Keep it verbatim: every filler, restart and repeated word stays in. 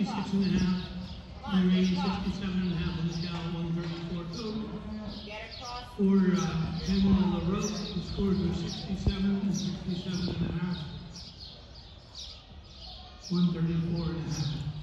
sixty-six and a half. Irene, sixty-seven and a half on the scale, one thirty-four total. For uh, Pamela LaRoche, the scores were sixty-seven and sixty-seven and a half. one thirty-four and a half.